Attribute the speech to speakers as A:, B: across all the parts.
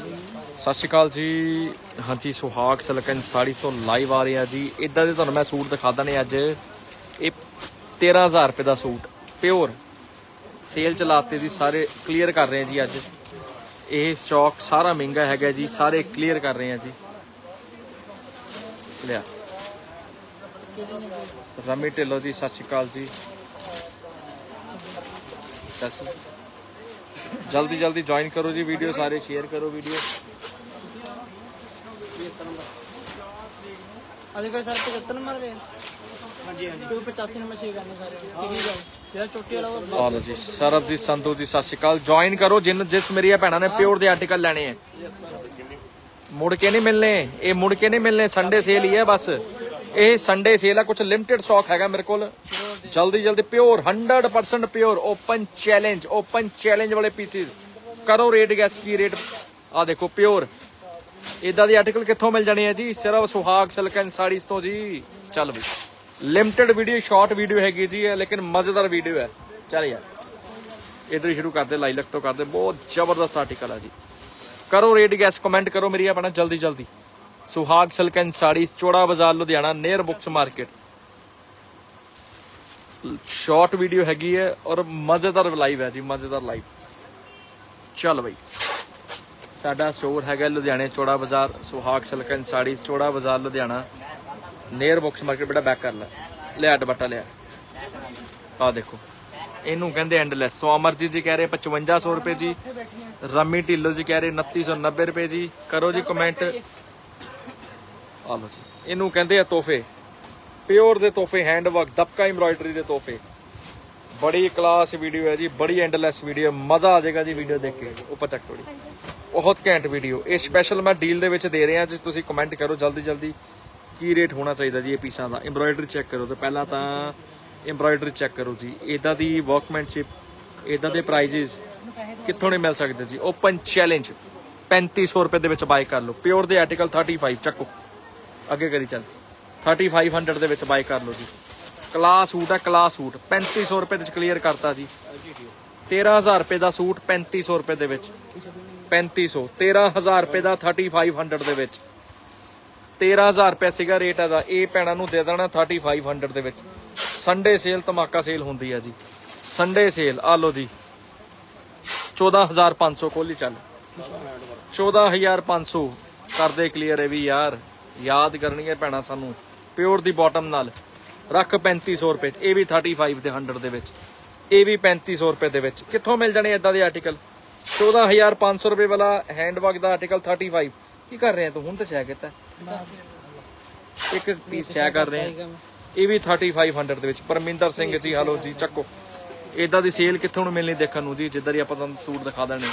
A: सत श्री अकाल जी। हाँ जी, सुहाग सिल्क एंड साड़ी तो लाइव आ रहे हैं जी। इदा दे तुहानूं मैं सूट दिखा देने अज। ये 13,000 रुपये का सूट प्योर सेल चलाते जी, सारे क्लीयर कर रहे हैं जी। अज ये स्टॉक सारा महंगा है जी, सारे क्लीयर कर रहे हैं जी। लिया रमी ढिल्लो जी, सत श्री अकाल जी। जल्दी जल्दी ज्वाइन करो जी, वीडियो सारे शेयर करो वीडियो।
B: सर 75 नंबर पे हाँ जी 85 नंबर शेयर करने सारे चोटी वाला
A: जी। सरबजीत संधू जी, सत श्री अकाल। ज्वाइन करो जिस मेरी भैन ने प्योर के आर्टिकल लेने हैं। मुड़ के नहीं मिलने, ये मुड़ के नहीं मिलने। संडे सेल ही है बस, ये संडे सेल है। कुछ लिमिटेड स्टॉक है मेरे को। जल्दी जल्दी प्योर 100% प्योर ओपन चैलेंज वाले पीसीज करो। रेट गैस की रेट आ देखो प्योर। इदा दी आर्टिकल कितों मिल जाने हैं जी? सिर्फ सुहाग सिल्क एंड साड़ीज तो जी। चल भी लिमिटेड वीडियो, शॉर्ट वीडियो हैगी जी, लेकिन मजेदार वीडियो है। चल यार इधर ही शुरू करते, लाइलक तो करते। बहुत जबरदस्त आर्टिकल है जी। करो रेट गैस, कमेंट करो मेरी अपना जल्दी जल्दी। सुहाग silk and saris, Chaura Bazaar Ludhiana, near books market. Short video हैगी है और मजेदार लाइव है जी, मजेदार लाइव। चल भाई साडा स्टोर है लुधियाने चौड़ा बाजार, सुहाग silk and saris, Chaura Bazaar Ludhiana, near books market. बेटा बैक कर लिया दुपट्टा लिया। आ देखो इनू कहते एंडलैस। सो अमरजीत जी कह रहे 5500 रुपए जी। रमी ढिल्लो जी कह रहे 2990 रुपए जी। करो जी कमेंट। आ लो जी, इनू कहते तोहफे प्योर दे तोहफे, हैंडवर्क, दबका एम्ब्रॉयडरी दे तोहफे। बड़ी क्लास वीडियो है जी, बड़ी एंडलैस वीडियो। मजा आ जाएगा जी वीडियो देख के। ऊपर तक थोड़ी बहुत घैंट वीडियो। ये स्पैशल मैं डील दे विच दे रहा जी। तुसीं कमेंट करो जल्दी जल्दी की रेट होना चाहिए जी ये पीसा का। एम्ब्रॉयडरी चैक करो तो पहला तो एम्ब्रॉयडरी चैक करो जी। इदा दी वर्कमैनशिप, इदा दे प्राइजेस कितों नहीं मिल सकते जी। ओपन चैलेंज 3500 रुपए दे विच बाय कर लो। प्योर दे आर्टिकल 35 चक्को अगे करी चल। 3500 दे विच बाय कर लो जी। क्लास सूट है, क्लास सूट 3500 रुपए क्लीयर करता जी। 13,000 रुपए का सूट 3500 रुपए दे विच। 3500 13,000 रुपए का 3500 दे विच। 13,000 रुपया सीगा रेट है। ये भैणों नूं दे देना 3500 दे विच। संडे सेल धमाका सेल होंदी है जी। संडे सेल आ लो जी। 14,500 खोली चल। 14,500 कर दे क्लीयर है भी यार। याद करनी है भैणा सानू। प्योर दी बॉटम नाल रख 3500 रुपए। ये भी 35 दे 100 दे विच। ये भी 3500 रुपए दे विच। कित्थों मिल जाने इदां दे आर्टिकल? 14,500 रुपए वाला हैंडवर्क का आर्टिकल 35 की कर रहे हैं तू? हुण तो शेयर किया एक पीस शेयर कर रहे हैं। ये भी 3500 दे विच। परमिंदर सिंह जी हलो जी चक्को। इदां दी सेल कित्थों नूं मिलनी देखण नूं जी, जिधर ही आपां तुहानूं सूट दिखा देने।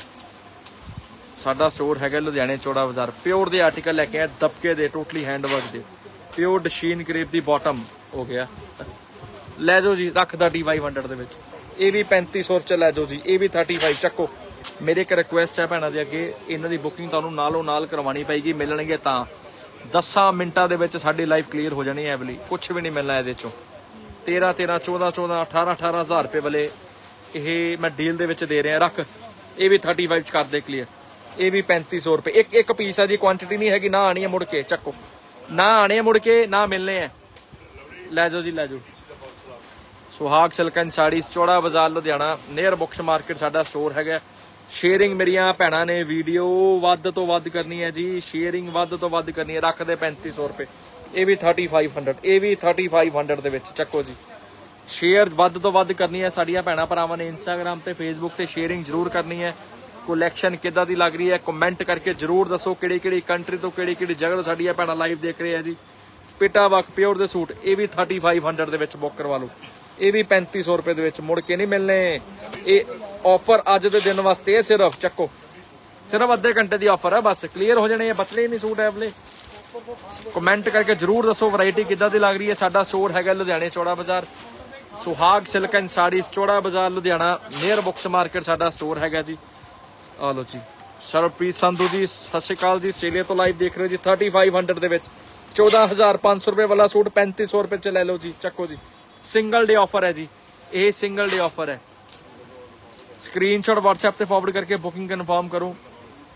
A: साडा स्टोर है लुधियाने चौड़ा बाजार। प्योर दे आर्टिकल लैके आए दबके दे, टोटली हैंडवर्क दे। प्योर डशीन क्रेप दी बॉटम हो गया। लै जाओ जी, रख 3500 दे विच। ये भी 3500 च लै जाओ जी। ये भी 35 चक्को। मेरी एक रिक्वेस्ट है भैणों दे अगे, इन्हां दी बुकिंग तुहानूं नालों नाल करवानी पेगी। मिलणगे तां 10 मिनटां दे विच साडी लाइव क्लीयर हो जानी है। एवली कुछ भी नहीं मिलना इहदे चों। 13,13 14,14 18,000 रुपए वाले ये मैं डील दे विच दे रहा। रख ये भी 35 च कर दे क्लीयर। ये भी 3500 रुपए। एक पीस है जी, क्वांटिटी नहीं हैगी। ना आनी है मुड़ के चक्को, ना आने मुड़ के, ना मिलने हैं। लै जाओ जी, लै जाओ। सुहाग silk and saris, Chaura Bazaar Ludhiana, near books market साडा स्टोर है। शेयरिंग मेरिया भैणों ने वीडियो वध तो वध करनी है जी। शेयरिंग वध तो वध करनी है। रख दे 3500 रुपए। ये भी 3500, ये भी 3500 दे विच चक्को जी। शेयर वध तो वध करनी है साडियां भैणां भरावां ने। इंस्टाग्राम ते फेसबुक ते शेयरिंग जरूर करनी है। कलैक्शन किदां दी लग रही है कमेंट करके जरूर दसो। किहड़ी कंट्री तो किहड़ी जगह तो साडियां भैणां लाइव देख रहे हैं जी। पिटा वर्क प्योर दे सूट, ये भी 3500 दे विच बुक करवा लो। ये भी 3500 रुपए दे विच, मुड़ के नहीं मिलने। ये ऑफर अज दे दिन वास्ते सिर्फ चक्को, सिर्फ अद्धे घंटे की ऑफर है बस। क्लीयर हो जाने, बचने ही नहीं सूट है। कमेंट करके जरूर दसो वैरायटी किदां दी लग रही है। साडा स्टोर है लुधियाने चौड़ा बाजार, सुहाग silk and saris, Chaura Bazaar Ludhiana, near books market साडा स्टोर है जी। आ लो जी। सरप्रीत संधू जी सत श्री अकाल जी। आस्ट्रेलिया तो लाइव देख रहे हो जी। 3500 दे विच 14,500 रुपए वाला सूट 3500 रुपए च ले लो जी। चक्को जी, सिंगल डे ऑफर है जी। ये सिंगल डे ऑफर है। स्क्रीनशॉट व्हाट्सएप पे फॉरवर्ड करके बुकिंग कन्फर्म करो।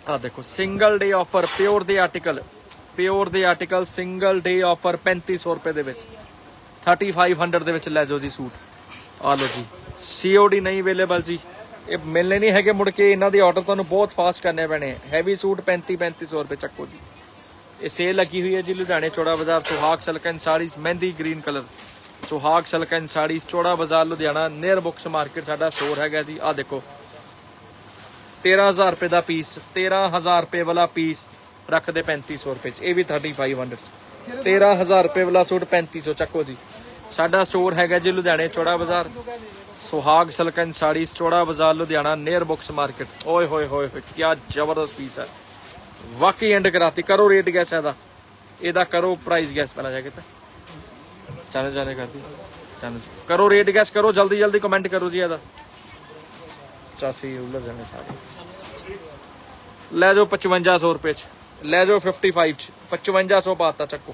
A: ਆ ਦੇਖੋ ਸਿੰਗਲ ਡੇ ਆਫਰ ਪਿਓਰ ਦੇ ਆਰਟੀਕਲ ਸਿੰਗਲ ਡੇ ਆਫਰ 3500 ਰੁਪਏ ਦੇ ਵਿੱਚ 3500 ਦੇ ਵਿੱਚ ਲੈ ਜਾਓ ਜੀ ਸੂਟ। ਆ ਲਓ ਜੀ, COD ਨਹੀਂ ਅਵੇਲੇਬਲ ਜੀ, ਇਹ ਮਿਲਨੇ ਨਹੀਂ ਹੈਗੇ ਮੁੜ ਕੇ, ਇਹਨਾਂ ਦੇ ਆਰਡਰ ਤੁਹਾਨੂੰ ਬਹੁਤ ਫਾਸਟ ਕਰਨੇ ਪੈਣੇ। ਹੈਵੀ ਸੂਟ 3500 ਰੁਪਏ ਚੱਕੋ ਜੀ। ਇਹ ਸੇਲ ਲੱਗੀ ਹੋਈ ਹੈ ਜੀ ਲੁਧਿਆਣੇ Chaura Bazaar, Suhag silk and saris, mehndi green colour, Suhag silk and saris Chaura Bazaar Ludhiana, near books market ਸਾਡਾ ਸਟੋਰ ਹੈਗਾ ਜੀ। ਆ ਦੇਖੋ 13000 ਰੁਪਏ ਦਾ ਪੀਸ, 13000 ਰੁਪਏ ਵਾਲਾ ਪੀਸ ਰੱਖਦੇ 3500 ਰੁਪਏ ਚ, ਇਹ ਵੀ 3500 ਚ। 13000 ਰੁਪਏ ਵਾਲਾ ਸੂਟ 3500 ਚੱਕੋ ਜੀ। ਸਾਡਾ ਸਟੋਰ ਹੈਗਾ ਜੀ ਲੁਧਿਆਣੇ Chaura Bazaar, Suhag silk and saris Chaura Bazaar Ludhiana, near books market. ਓਏ ਹੋਏ ਹੋਏ ਕੀ ਜ਼ਬਰਦਸਤ ਪੀਸ ਹੈ, ਵਾਕਈ ਐਂਡ ਕਰਾਤੀ। ਕਰੋ ਰੇਟ ਗੈਸ ਇਹਦਾ ਕਰੋ ਪ੍ਰਾइस ਗੈਸ ਪਹਿਲਾਂ ਜਾ ਕੇ ਤਾਂ ਜਾਣੇ ਕਰਦੀ ਕਰੋ ਰੇਟ ਗੈਸ ਕਰੋ, ਜਲਦੀ ਕਮੈਂਟ ਕਰੋ ਜੀ। ਇਹਦਾ 85 ਉਲਰ ਜਾਣੇ ਸਾਰੇ ਲੈ ਜਾਓ 5500 ਰੁਪਏ ਚ, ਲੈ ਜਾਓ 55 ਚ 5500 ਪਾਤਾ ਚੱਕੋ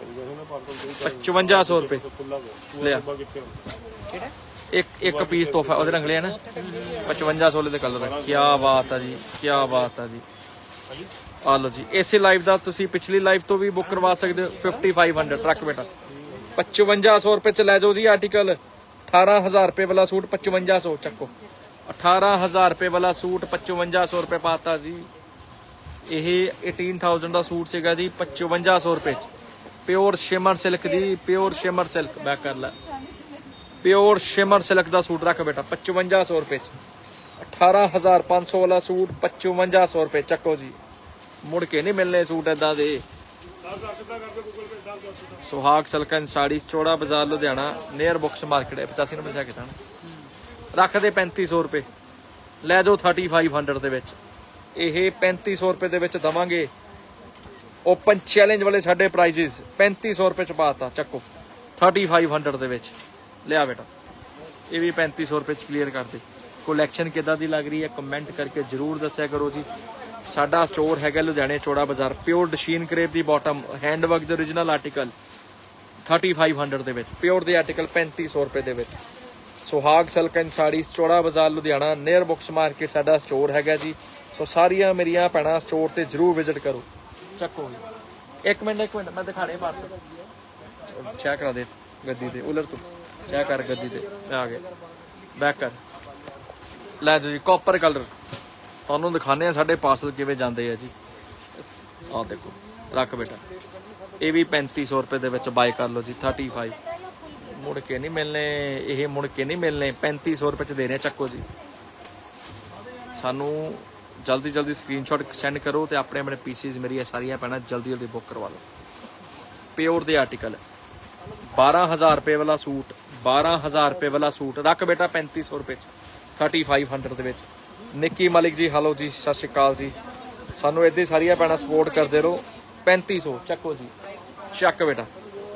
A: 5500 ਰੁਪਏ ਲਿਆ। ਇੱਕ ਪੀਸ ਤੋਹਫਾ ਉਹਦੇ ਰੰਗਲੇ ਆ ਨਾ 5500 ਦੇ ਕਲਰ ਹੈ। ਕੀ ਬਾਤ ਹੈ ਜੀ, ਕੀ ਬਾਤ ਹੈ ਜੀ। ਆ ਲਓ ਜੀ, ਇਸੇ ਲਾਈਵ ਦਾ ਤੁਸੀਂ ਪਿਛਲੀ ਲਾਈਵ ਤੋਂ ਵੀ ਬੁੱਕ ਕਰਵਾ ਸਕਦੇ ਹੋ। 5500 ਰੱਖ ਬੇਟਾ 5500 ਰੁਪਏ ਚ ਲੈ ਜਾਓ ਜੀ ਆਰਟੀਕਲ। 18000 ਰੁਪਏ ਵਾਲਾ ਸੂਟ 5500 ਚੱਕੋ। 18000 ਰੁਪਏ ਵਾਲਾ ਸੂਟ 5500 ਰੁਪਏ ਪਾਤਾ ਜੀ। ਇਹ 18000 ਦਾ ਸੂਟ ਸੀਗਾ ਜੀ 5500 ਰੁਪਏ ਚ। ਪਿਓਰ ਸ਼ਿਮਰ ਸਿਲਕ ਜੀ, ਪਿਓਰ ਸ਼ਿਮਰ ਸਿਲਕ, ਬੈਕ ਕਰ ਲੈ, ਪਿਓਰ ਸ਼ਿਮਰ ਸਿਲਕ ਦਾ ਸੂਟ ਰੱਖ ਬੇਟਾ 5500 ਰੁਪਏ ਚ। 18500 ਵਾਲਾ ਸੂਟ 5500 ਰੁਪਏ ਚੱਕੋ ਜੀ। ਮੁੜ ਕੇ ਨਹੀਂ ਮਿਲਨੇ ਸੂਟ ਏਦਾਂ ਦੇ। ਸੁਹਾਗ silk and sari Chaura Bazaar Ludhiana, near books market. 85 number ਜਾ ਕੇ ਤਾਂ ਰੱਖਦੇ 3500 ਰੁਪਏ, ਲੈ ਜਾਓ 3500 ਦੇ ਵਿੱਚ। ਇਹ 3500 ਰੁਪਏ ਦੇ ਵਿੱਚ ਦਵਾਂਗੇ। ਓਪਨ ਚੈਲੰਜ ਵਾਲੇ ਸਾਡੇ ਪ੍ਰਾਈਸਿਸ 3500 ਰੁਪਏ ਚ ਪਾਤਾ ਚੱਕੋ 3500 ਦੇ ਵਿੱਚ ਲਿਆ ਬੇਟਾ। ਇਹ ਵੀ 3500 ਰੁਪਏ ਚ ਕਲੀਅਰ ਕਰ ਦੇ। ਕਲੈਕਸ਼ਨ ਕਿੱਦਾਂ ਦੀ ਲੱਗ ਰਹੀ ਹੈ ਕਮੈਂਟ ਕਰਕੇ ਜਰੂਰ ਦੱਸਿਆ ਕਰੋ ਜੀ। ਸਾਡਾ ਸਟੋਰ ਹੈਗਾ ਲੁਧਿਆਣੇ ਚੌੜਾ ਬਾਜ਼ਾਰ, ਪਿਓਰ ਡਸ਼ੀਨ ਕਰੇਪ ਦੀ ਬਾਟਮ, ਹੈਂਡ ਵਰਕ ਦੇ ਓਰੀਜਨਲ ਆਰਟੀਕਲ 3500 ਦੇ ਵਿੱਚ, ਪਿਓਰ ਦੇ ਆਰਟੀਕਲ 3500 ਰੁਪਏ ਦੇ ਵਿੱਚ। ਸੁਹਾਗ silk and saris Chaura Bazaar Ludhiana, near books market ਸਾਡਾ ਸਟੋਰ ਹੈਗਾ ਜੀ। ਸੋ ਸਾਰੀਆਂ ਮੇਰੀਆਂ ਭੈਣਾਂ ਸਟੋਰ ਤੇ ਜਰੂਰ ਵਿਜ਼ਿਟ ਕਰੋ। ਚੱਕੋ ਇੱਕ ਮਿੰਟ ਮੈਂ ਦਿਖਾਣੇ ਪਾਰਸਲ ਚੈੱਕ ਕਰਾ ਦੇ ਗੱਦੀ ਤੇ, ਉਲਰ ਤੋਂ ਚੈੱਕ ਕਰ ਗੱਦੀ ਤੇ ਆ ਗਏ, ਬੈਕ ਕਰ ਲੈ ਜਾਓ ਜੀ। ਕਾਪਰ ਕਲਰ ਤੁਹਾਨੂੰ ਦਿਖਾਣੇ ਆ ਸਾਡੇ ਪਾਰਸਲ ਕਿਵੇਂ ਜਾਂਦੇ ਆ ਜੀ। ਆਹ ਦੇਖੋ ਰੱਖ ਬੇਟਾ, ਇਹ ਵੀ 3500 ਰੁਪਏ ਦੇ ਵਿੱਚ ਬਾਈ ਕਰ ਲਓ ਜੀ। 35 ਮੁੜ ਕੇ ਨਹੀਂ ਮਿਲਨੇ, ਇਹ ਮੁੜ ਕੇ ਨਹੀਂ ਮਿਲਨੇ। 3500 ਰੁਪਏ ਚ ਦੇ ਰਹੇ ਚੱਕੋ ਜੀ। ਸਾਨੂੰ ਜਲਦੀ ਸਕਰੀਨਸ਼ਾਟ ਸੈਂਡ ਕਰੋ ਤੇ ਆਪਣੇ ਪੀਸਿਸ ਮੇਰੀਆਂ ਸਾਰੀਆਂ ਪੈਣਾ ਜਲਦੀ ਬੁੱਕ ਕਰਵਾ ਲਓ। ਪਿਓਰ ਦੇ ਆਰਟੀਕਲ 12000 ਰੁਪਏ ਵਾਲਾ ਸੂਟ, 12000 ਰੁਪਏ ਵਾਲਾ ਸੂਟ ਰੱਖ ਬੇਟਾ 3500 ਰੁਪਏ ਚ 3500 ਦੇ ਵਿੱਚ। ਨਿੱਕੀ ਮਲਿਕ ਜੀ ਹੈਲੋ ਜੀ, ਸਤਿ ਸ਼੍ਰੀ ਅਕਾਲ ਜੀ। ਸਾਨੂੰ ਏਦਾਂ ਸਾਰੀਆਂ ਭੈਣਾਂ ਸਪੋਰਟ ਕਰਦੇ ਰਹੋ। 3500 ਚੱਕੋ ਜੀ, ਚੱਕ ਬੇਟਾ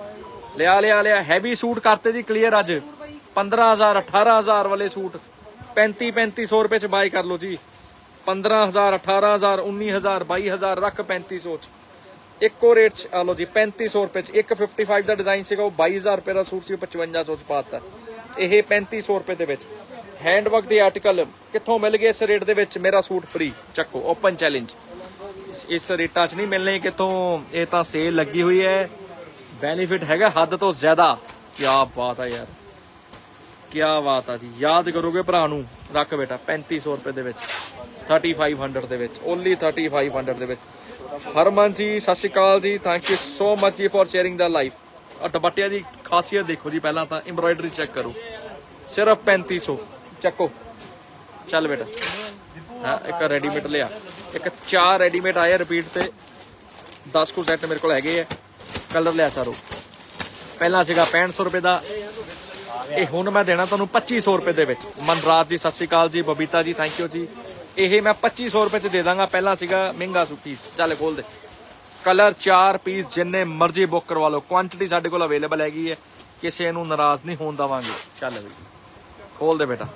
A: ਲਿਆ। ਹੈਵੀ ਸੂਟ ਕਰਤੇ ਜੀ ਕਲੀਅਰ ਅੱਜ। 15000 18000 ਵਾਲੇ ਸੂਟ 3500 ਰੁਪਏ ਚ ਬਾਈ ਕਰ ਲਓ ਜੀ। 15000 18000 19000 22000 ਰੱਖ 3500 ਚ ਇੱਕੋ ਰੇਟ ਚ ਆ ਲਓ ਜੀ। 3500 ਰੁਪਏ ਚ ਇੱਕ 55 ਦਾ ਡਿਜ਼ਾਈਨ ਸੀਗਾ, ਉਹ 22000 ਰੁਪਏ ਦਾ ਸੂਟ ਸੀ, 5500 ਚ ਪਾਤਾ। ਇਹ 3500 ਰੁਪਏ ਦੇ ਵਿੱਚ ਹੈਂਡ ਵਰਕ ਦੇ ਆਰਟੀਕਲ ਕਿੱਥੋਂ ਮਿਲ ਗਏ ਇਸ ਰੇਟ ਦੇ ਵਿੱਚ? ਮੇਰਾ ਸੂਟ ਫ੍ਰੀ ਚੱਕੋ, ਓਪਨ ਚੈਲੰਜ। ਇਸ ਰੇਟਾਂ 'ਚ ਨਹੀਂ ਮਿਲਣੇ ਕਿੱਥੋਂ, ਇਹ ਤਾਂ ਸੇਲ ਲੱਗੀ ਹੋਈ ਹੈ। ਬੈਨੀਫਿਟ ਹੈਗਾ ਹੱਦ ਤੋਂ ਜ਼ਿਆਦਾ। ਕੀ ਬਾਤ ਹੈ ਯਾਰ, ਕੀ ਬਾਤ ਆ ਜੀ। ਯਾਦ ਕਰੋਗੇ ਭਰਾ ਨੂੰ। ਰੱਖ ਬੇਟਾ 3500 ਰੁਪਏ ਦੇ ਵਿੱਚ 3500 ਦੇ ਵਿੱਚ, ਓਨਲੀ 3500 ਦੇ ਵਿੱਚ। ਹਰਮਨ ਜੀ ਸਤਿ ਸ਼੍ਰੀ ਅਕਾਲ ਜੀ, ਥੈਂਕ ਯੂ ਸੋ ਮਚ ਜੀ ਫॉर ਸ਼ੇਅਰਿੰਗ ਦਾ ਲਾਈਵ। ਔਰ ਦੁਪੱਟਿਆਂ ਦੀ ਖਾਸੀਅਤ ਦੇਖੋ ਜੀ, ਪਹਿਲਾਂ ਤਾਂ ਐਮਬਰਾਇਡਰੀ ਚੈੱਕ ਕਰੋ, ਸਿਰਫ 3500 ਚੱਕੋ। ਚੱਲ ਬੇਟਾ ਹਾਂ, ਇੱਕ ਰੈਡੀਮੇਡ ਲਿਆ, ਇੱਕ 4 ਰੈਡੀਮੇਡ ਆਏ ਰਿਪੀਟ ਤੇ 10 ਕੁ ਸੈੱਟ ਮੇਰੇ ਕੋਲ ਹੈਗੇ ਆ। ਕਲਰ ਲਿਆ ਚਾਰੋ। ਪਹਿਲਾਂ ਸੀਗਾ 6500 ਰੁਪਏ ਦਾ, ਇਹ ਹੁਣ ਮੈਂ ਦੇਣਾ ਤੁਹਾਨੂੰ 2500 ਰੁਪਏ ਦੇ ਵਿੱਚ। ਮਨਰਾਜ ਜੀ ਸਤਿ ਸ਼੍ਰੀ ਅਕਾਲ ਜੀ, ਬਬੀਤਾ ਜੀ ਥੈਂਕ ਯੂ ਜੀ। ਇਹ ਮੈਂ 2500 ਰੁਪਏ ਚ ਦੇ ਦਾਂਗਾ, ਪਹਿਲਾਂ ਸੀਗਾ ਮਹਿੰਗਾ ਪੀਸ। ਚੱਲ ਖੋਲ ਦੇ, ਕਲਰ 4 ਪੀਸ ਜਿੰਨੇ ਮਰਜ਼ੀ ਬੁੱਕ ਕਰਵਾ ਲਓ, ਕੁਆਂਟਿਟੀ ਸਾਡੇ ਕੋਲ ਅਵੇਲੇਬਲ ਹੈਗੀ ਹੈ, ਕਿਸੇ ਨੂੰ ਨਾਰਾਜ਼ ਨਹੀਂ ਹੋਣ ਦੇਵਾਂਗੇ। ਚੱਲ ਬਈ ਖੋਲ ਦੇ ਬੇਟਾ,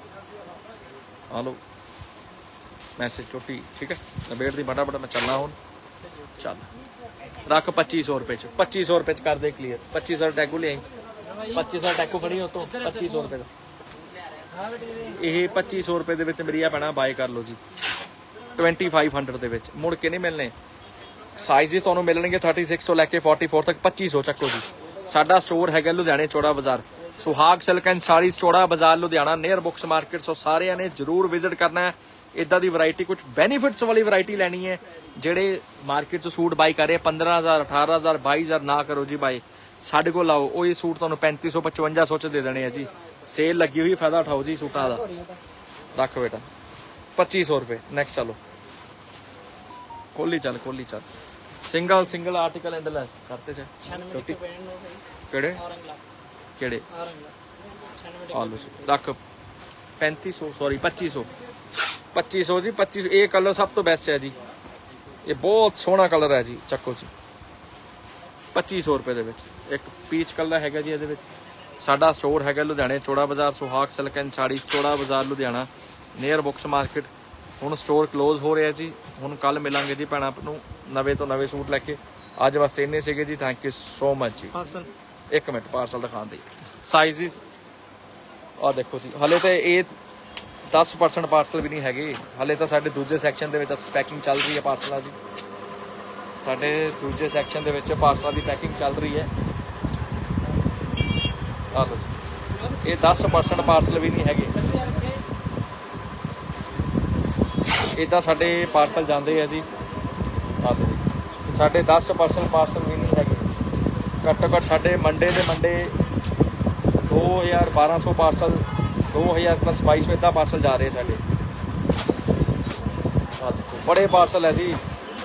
A: ਆ ਲਓ ਮੈਸੇਜ ਚੋਟੀ, ਠੀਕ ਹੈ ਨਵੇੜ ਦੀ ਫਟਾਫਟ, ਮੈਂ ਚੱਲਣਾ ਹੁਣ। ਚੱਲ ਰੱਖ 2500 ਰੁਪਏ ਚ, 2500 ਰੁਪਏ ਚ ਕਰ ਦੇ ਕਲੀਅਰ। 2500 ਟੈਗੂ ਲਿਆਈ, 2500 ਟੈਗੂ ਫੜੀ ਉਤੋਂ 2500 ਰੁਪਏ ਦਾ। ਇਹ 2500 ਰੁਪਏ ਦੇ ਵਿੱਚ ਮੇਰੀ ਆ ਪੈਣਾ, ਬਾਏ ਕਰ ਲਓ ਜੀ। 2500 ਦੇ ਵਿੱਚ ਮੁੜ ਕੇ ਨਹੀਂ ਮਿਲਨੇ। ਸਾਈਜ਼ਸ ਤੁਹਾਨੂੰ ਮਿਲਣਗੇ 36 ਤੋਂ ਲੈ ਕੇ 44 ਤੱਕ 2500 ਚੱਕੋ ਜੀ। ਸਾਡਾ ਸਟੋਰ ਹੈਗਾ ਲੁਧਿਆਣੇ Chaura Bazaar, Suhag silk and saris Chaura Bazaar Ludhiana near books market. So ਸਾਰਿਆਂ ਨੇ ਜਰੂਰ ਵਿਜ਼ਿਟ ਕਰਨਾ ਹੈ। ਇਦਾਂ ਦੀ ਵੈਰਾਈਟੀ, ਕੁਝ ਬੈਨੀਫਿਟਸ ਵਾਲੀ ਵੈਰਾਈਟੀ ਲੈਣੀ ਹੈ। ਜਿਹੜੇ ਮਾਰਕੀਟ 'ਚ ਸੂਟ ਬਾਈ ਕਰ ਰਹੇ 15000 18000 22000 ਨਾ ਕਰੋ ਜੀ ਬਾਈ, ਸਾਡੇ ਕੋਲ ਆਓ। ਉਹੀ ਸੂਟ ਤੁਹਾਨੂੰ 3500 5500 ਚ ਦੇ ਦੇਣੇ ਆ ਜੀ। ਸੇਲ ਲੱਗੀ ਹੋਈ, ਫਾਇਦਾ ਉਠਾਓ ਜੀ ਸੂਟਾਂ ਦਾ। ਰੱਖ ਬੇਟਾ 2500 ਰੁਪਏ। ਨੈਕਸਟ ਚਲੋ, ਖੋਲੀ ਚੱਲ ਸਿੰਗਲ ਆਰਟੀਕਲ ਐਂਡਲੈਸ ਕਰਤੇ ਚ
B: 96 ਪੈਣ ਨੂੰ
A: ਕਿਹੜੇ
B: ਔਰੰਗਲਾ
A: ਕਿਹੜੇ
B: ਔਰੰਗਲਾ 96
A: ਆਲੂ ਰੱਖ 3500 ਸੌਰੀ 2500 ਜੀ। 2500 ਇਹ ਕਲਰ ਸਭ ਤੋਂ ਬੈਸਟ ਹੈ ਜੀ। ਇਹ ਬਹੁਤ ਸੋਹਣਾ ਕਲਰ ਹੈ ਜੀ, ਚੱਕੋ ਜੀ 2500 ਰੁਪਏ ਦੇ ਵਿੱਚ। ਇੱਕ ਪੀਚ ਕਲਰ ਹੈਗਾ ਜੀ ਇਹਦੇ ਵਿੱਚ। ਸਾਡਾ ਸਟੋਰ ਹੈਗਾ ਲੁਧਿਆਣੇ Chaura Bazaar, Suhag silk and sari Chaura Bazaar Ludhiana near books market. ਹੁਣ ਸਟੋਰ ਕਲੋਜ਼ ਹੋ ਰਿਹਾ ਜੀ। ਹੁਣ ਕੱਲ ਮਿਲਾਂਗੇ ਜੀ ਭੈਣਾਂ ਨੂੰ ਨਵੇਂ ਤੋਂ ਨਵੇਂ ਸੂਟ ਲੈ ਕੇ। ਅੱਜ ਵਾਸਤੇ ਇੰਨੇ ਸੀਗੇ ਜੀ। ਥੈਂਕ ਯੂ ਸੋ ਮਚ ਜੀ।
B: ਪਾਰਸਲ
A: ਇੱਕ ਮਿੰਟ ਪਾਰਸਲ ਦਿਖਾਉਣ ਦੇ ਸਾਈਜ਼ਸ ਆ ਦੇਖੋ ਜੀ। ਹਲੇ ਤਾਂ ਇਹ 10% ਪਾਰਸਲ ਵੀ ਨਹੀਂ ਹੈਗੇ। ਹਲੇ ਤਾਂ ਸਾਡੇ ਦੂਜੇ ਸੈਕਸ਼ਨ ਦੇ ਵਿੱਚ ਪੈਕਿੰਗ ਚੱਲ ਰਹੀ ਹੈ ਪਾਰਸਲਾਂ ਦੀ। ਸਾਡੇ ਦੂਜੇ ਸੈਕਸ਼ਨ ਦੇ ਵਿੱਚ ਪਾਰਸਲਾਂ ਦੀ ਪੈਕਿੰਗ ਚੱਲ ਰਹੀ ਹੈ। ਆ ਲਓ ਜੀ, ਇਹ 10% ਪਾਰਸਲ ਵੀ ਨਹੀਂ ਹੈਗੇ। ਇਦਾਂ ਸਾਡੇ ਪਾਰਸਲ ਜਾਂਦੇ ਆ ਜੀ। ਆ ਲਓ ਜੀ, ਸਾਡੇ 10% ਪਾਰਸਲ ਵੀ ਨਹੀਂ ਹੈਗੇ। ਘੱਟੋ ਘੱਟ ਸਾਡੇ ਮੰਡੇ ਦੇ ਮੰਡੇ 2200 ਪਾਰਸਲ, 2000 + 2200 ਇਦਾਂ ਪਾਰਸਲ ਜਾ ਰਹੇ ਸਾਡੇ। ਬੜੇ ਪਾਰਸਲ ਹੈ ਜੀ।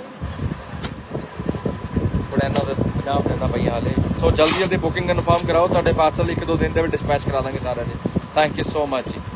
A: ਬੜੈਨਾ ਦੇ 50 ਦਾ ਪਈਆ ਹਾਲੇ। ਸੋ ਜਲਦੀ ਬੁਕਿੰਗ ਕਨਫਰਮ ਕਰਾਓ। ਤੁਹਾਡੇ ਪਾਰਸਲ 1-2 ਦਿਨ ਦੇ ਵਿੱਚ ਡਿਸਪੈਚ ਕਰਾ ਦਾਂਗੇ ਸਾਰਿਆਂ ਦੇ। ਥੈਂਕ ਯੂ ਸੋ ਮਚ ਜੀ।